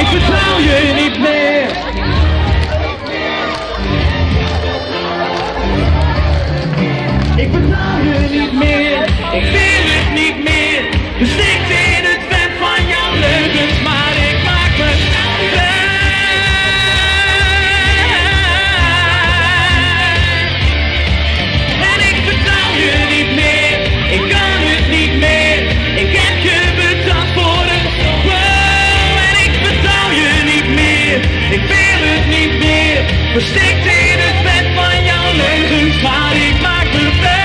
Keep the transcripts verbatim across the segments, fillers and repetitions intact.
Ik vertrouw je niet meer. Ik vertrouw je niet meer. Ik wil het niet meer. Verstikt in het web van jouw leugens, maar ik maak me blij. En ik vertrouw je niet meer. Ik kan het niet meer. Ik heb je betaald voor het wow. En ik vertrouw je niet meer. Ik wil het niet meer. Verstikt in het web van jouw leugens, maar ik maak me blij.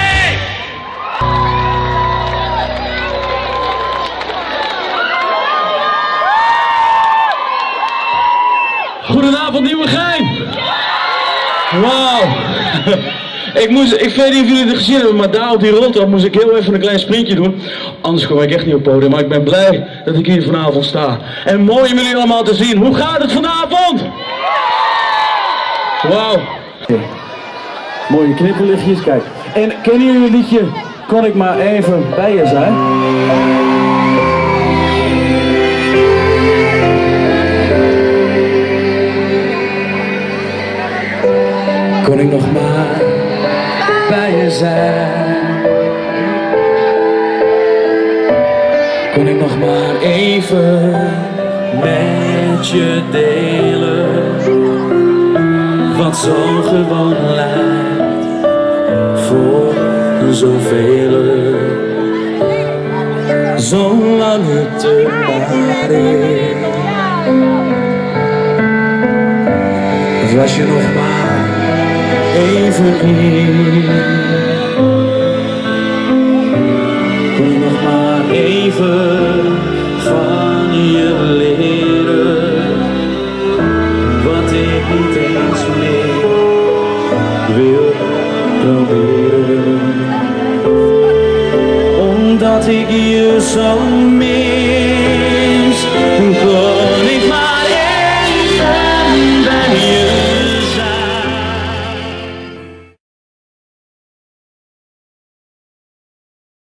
Goedenavond Nieuwegein! Wauw! ik, moest, ik weet niet of jullie het gezien hebben, maar daar op die roltrap moest ik heel even een klein sprintje doen. Anders kom ik echt niet op het podium, maar ik ben blij dat ik hier vanavond sta. En mooi om jullie allemaal te zien. Hoe gaat het vanavond? Wauw! Mooie knipperlichtjes, kijk. En kennen jullie het liedje Kon ik maar even bij je zijn? Kon ik nog maar bij je zijn? Kon ik nog maar even met je delen? Wat zo gewoon lijkt voor zoveel. Zolang het er maar is. Was je nog maar even hier, kon ik nog maar even van je leren, wat ik niet eens meer wil proberen, omdat ik je zo meer